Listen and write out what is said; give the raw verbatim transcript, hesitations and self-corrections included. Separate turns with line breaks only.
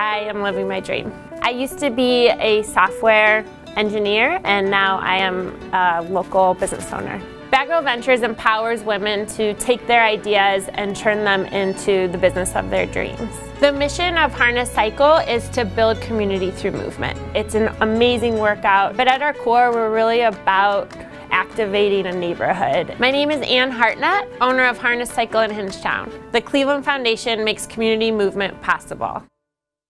I am living my dream. I used to be a software engineer, and now I am a local business owner. Backrow Ventures empowers women to take their ideas and turn them into the business of their dreams. The mission of Harness Cycle is to build community through movement. It's an amazing workout, but at our core, we're really about activating a neighborhood. My name is Ann Hartnett, owner of Harness Cycle in Hingetown. The Cleveland Foundation makes community movement possible.